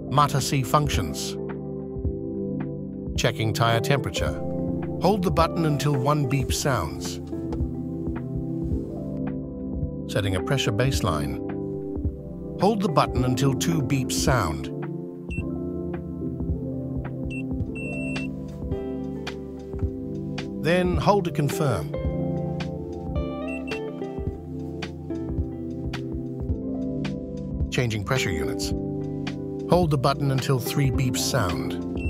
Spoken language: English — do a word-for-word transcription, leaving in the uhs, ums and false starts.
Mata C functions. Checking tire temperature. Hold the button until one beep sounds. Setting a pressure baseline. Hold the button until two beeps sound. Then hold to confirm. Changing pressure units. Hold the button until three beeps sound.